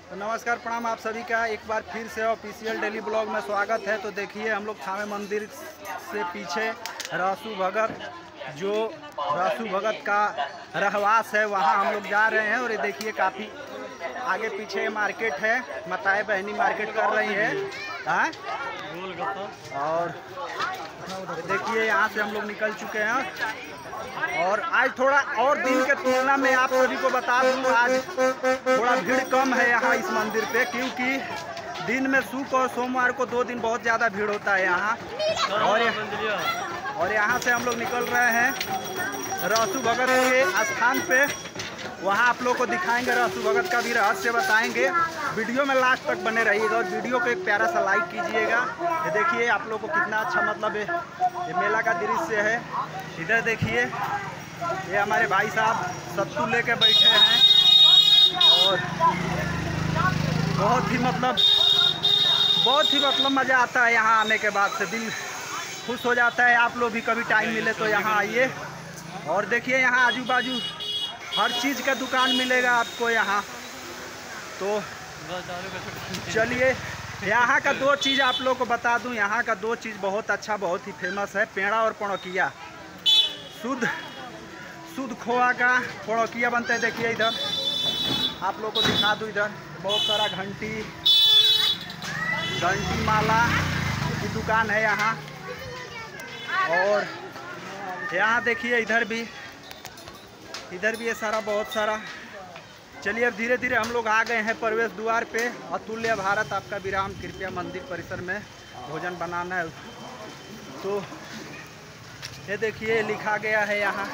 तो नमस्कार प्रणाम आप सभी का एक बार फिर से ऑफिशियल डेली ब्लॉग में स्वागत है। तो देखिए हम लोग थावे मंदिर से पीछे रहसु भगत जो रहसु भगत का रहवास है वहाँ हम लोग जा रहे हैं। और ये देखिए काफ़ी आगे पीछे मार्केट है, माताएं बहनी मार्केट कर रही है। हाँ और देखिए यहाँ से हम लोग निकल चुके हैं। और आज थोड़ा और दिन के तुलना में आप सभी को बता दूँ, आज थोड़ा भीड़ कम है यहाँ इस मंदिर पे, क्योंकि दिन में शुक्र और सोमवार को 2 दिन बहुत ज़्यादा भीड़ होता है यहाँ। और यहाँ से हम लोग निकल रहे हैं रहसु भगत के स्थान पे। वहाँ आप लोग को दिखाएंगे, रहसु भगत का भी रहस्य बताएंगे। वीडियो में लास्ट तक बने रहिएगा और वीडियो को एक प्यारा सा लाइक कीजिएगा। ये देखिए आप लोग को कितना अच्छा मतलब ये मेला का दृश्य है। इधर देखिए ये हमारे भाई साहब सत्तू लेके बैठे हैं और बहुत ही मतलब मज़ा आता है यहाँ आने के बाद से, दिल खुश हो जाता है। आप लोग भी कभी टाइम मिले तो यहाँ आइए। और देखिए यहाँ आजू बाजू हर चीज़ का दुकान मिलेगा आपको यहाँ। तो चलिए यहाँ का 2 चीज़ आप लोग को बता दूँ। यहाँ का 2 चीज़ बहुत अच्छा, बहुत ही फेमस है, पेड़ा और पड़ोकिया। शुद्ध खोआ का पड़ोकिया बनता है। देखिए इधर आप लोग को दिखा दूँ, इधर बहुत सारा घंटी माला की दुकान है यहाँ। और यहाँ देखिए इधर भी ये सारा बहुत सारा। चलिए अब धीरे धीरे हम लोग आ गए हैं प्रवेश द्वार पे। अतुल्य भारत आपका विराम, कृपया मंदिर परिसर में भोजन बनाना है। तो ये देखिए लिखा गया है यहाँ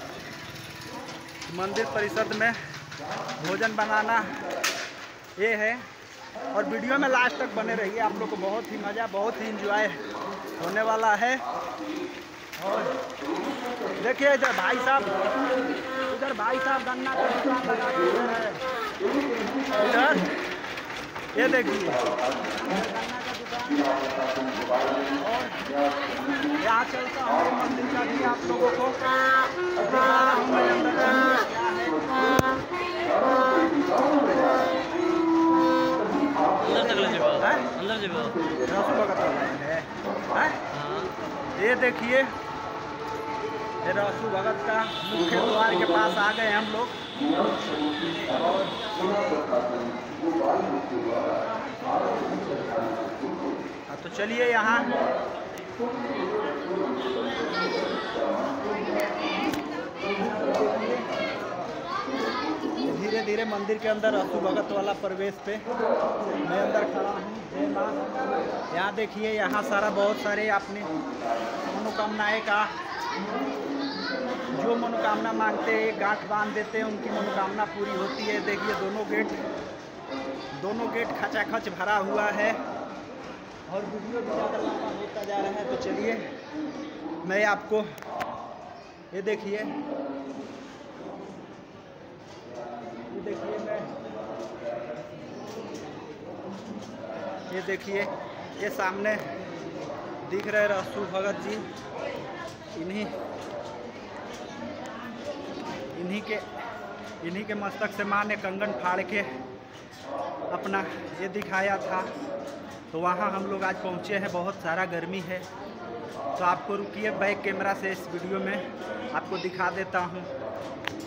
मंदिर परिसर में भोजन बनाना ये है। और वीडियो में लास्ट तक बने रहिए, आप लोग को बहुत ही मज़ा, बहुत ही इंजॉय होने वाला है। और देखिए इधर भाई साहब गन्ना का दुकान लगा दिए हैं। इधर ये देखिए गन्ना का दुकान। और यहाँ चलता हूँ मंदिर का भी आप लोगों को ये देखिए ये रहसु भगत का मुख्य द्वार के पास आ गए हम लोग। तो चलिए यहाँ धीरे धीरे मंदिर के अंदर रहसु भगत वाला प्रवेश पे मैं अंदर खड़ा हूँ। यहाँ देखिए यहाँ सारा बहुत सारे अपनी मनोकामनाएं का, जो मनोकामना मांगते हैं गांठ बांध देते हैं, उनकी मनोकामना पूरी होती है। देखिए दोनों गेट खचाखच भरा हुआ है। और वीडियो भी ज़्यादा लंबा होता जा रहा है। तो चलिए मैं आपको ये देखिए ये सामने दिख रहे रहसु भगत जी। इन्हीं के मस्तक से माँ ने कंगन फाड़ के अपना ये दिखाया था। तो वहाँ हम लोग आज पहुँचे हैं। बहुत सारा गर्मी है तो आपको रुकिए बैक कैमरा से इस वीडियो में आपको दिखा देता हूँ।